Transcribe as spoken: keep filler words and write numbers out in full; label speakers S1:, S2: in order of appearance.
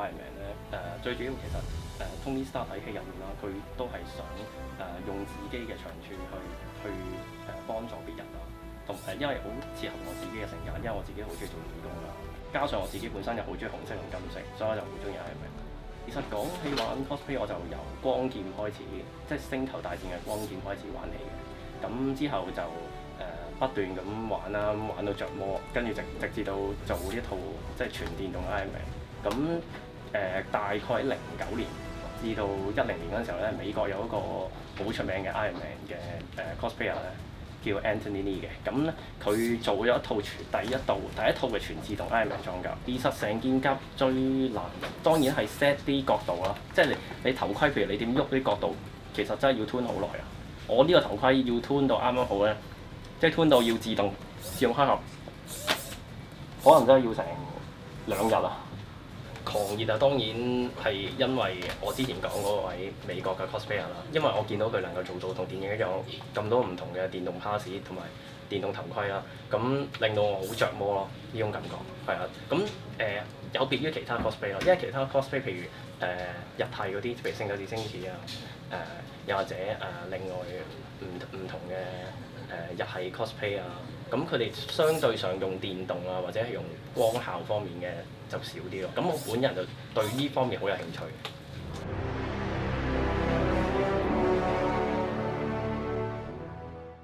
S1: Iron Man 咧，誒、最主要其實誒、Tony Stark 喺戲入面啦，佢都係想誒、用自己嘅長處去去誒、幫助別人啦，同誒因為好切合我自己嘅性格，因為我自己好中意做義工啦，加上我自己本身又好中意紅色同金色，所以我就好中意 Iron Man。其實講起玩 cosplay，我就由光劍開始，即係星球大戰嘅光劍開始玩起嘅。咁之後就誒、不斷咁玩啦，玩到着魔，跟住直直至到做呢套即係全電動 Iron Man。咁誒、大概喺零九年至到一零年嗰陣時候咧，美國有一個好出名嘅 Iron Man 嘅誒、cosplayer 咧，叫 Anthony Lee 嘅。咁咧佢做咗一套全第一道第一套嘅全自動 Iron Man 裝甲。其實成件甲最難，當然係 set 啲角度啦，即係你你頭盔，譬如你點喐啲角度，其實真係要 tune 好耐啊。我呢個頭盔要 tune 到啱啱好咧，即係 tune 到要自動自動開合，可能真係要成兩日啊！狂熱啊，當然係因為我之前講嗰位美國嘅 cosplayer 啦，因為我見到佢能夠做到同電影一樣咁多唔同嘅電動 pass 同埋電動頭盔啦，咁令到我好着魔咯，呢種感覺係啊。咁誒、呃、有別於其他 cosplay 咯，因為其他 cosplay 譬如誒、呃、日系嗰啲，譬如聖鬥士星矢啊，誒、呃、又或者誒、呃、另外唔唔同嘅誒、呃、日系 cosplay 啊，咁佢哋相對上用電動啊或者係用光效方面嘅就少啲咯。咁我本人就對呢方面好有興趣。